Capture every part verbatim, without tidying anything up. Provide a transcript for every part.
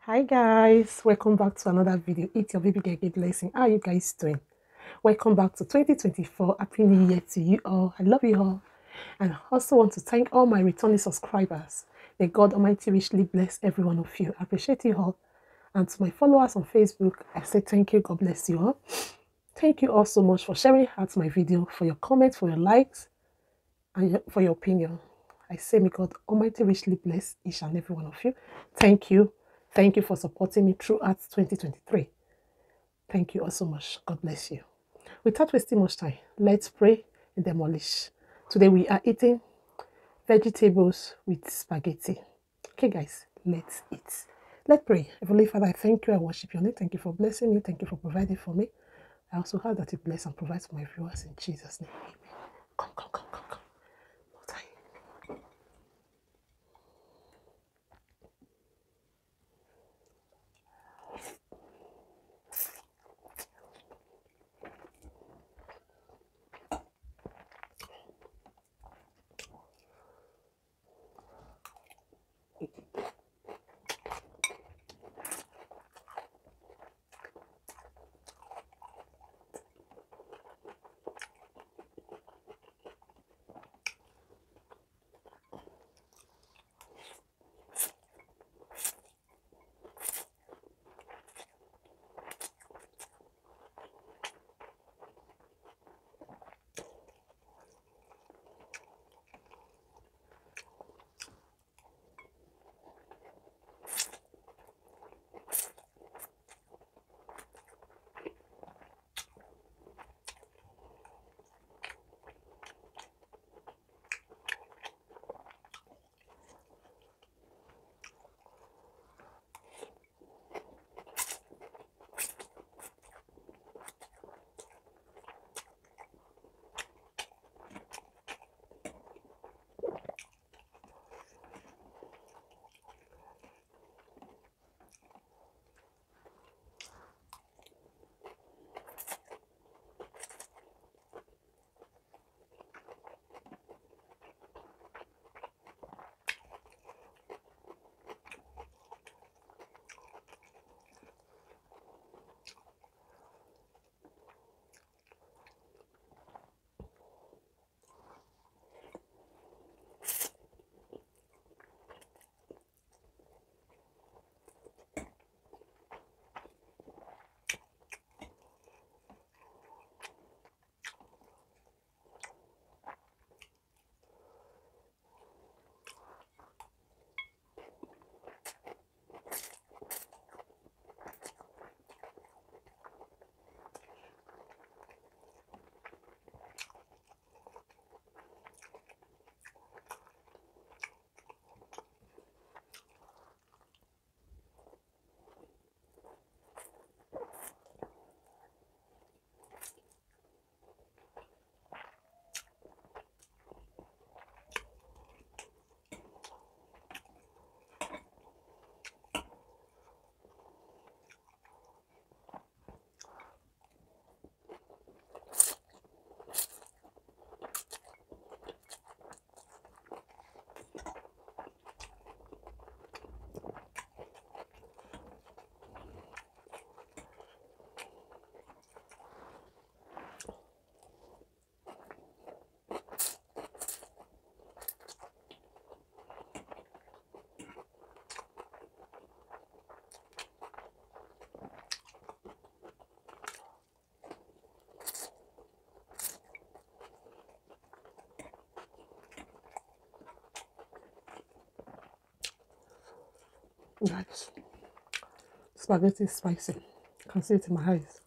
Hi guys, welcome back to another video. It's your baby girl Gabe Blessing. How are you guys doing? Welcome back to twenty twenty-four. Happy New Year to you all. I love you all. And I also want to thank all my returning subscribers. May God Almighty richly bless every one of you. I appreciate you all. And to my followers on Facebook, I say thank you. God bless you all. Thank you all so much for sharing out my video, for your comments, for your likes, and for your opinion. I say may God Almighty richly bless each and every one of you. Thank you. Thank you for supporting me throughout twenty twenty-three. Thank you all so much. God bless you. Without wasting much time, let's pray and demolish. Today we are eating vegetables with spaghetti. Okay, guys, let's eat. Let's pray. Heavenly Father, I thank you. I worship your name. Thank you for blessing me. Thank you for providing for me. I also heard that you bless and provide for my viewers in Jesus' name. Amen. Come, come, come, come, come. No time. Guys, spaghetti is spicy. I can see it in my eyes.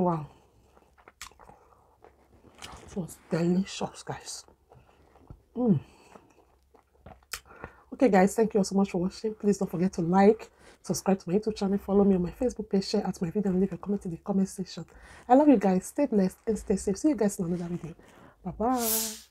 Wow. It was delicious, guys. Mm. Okay, guys, thank you all so much for watching. Please don't forget to like, subscribe to my YouTube channel, follow me on my Facebook page, share out my video, and leave a comment in the comment section. I love you guys. Stay blessed and stay safe. See you guys in another video. Bye bye.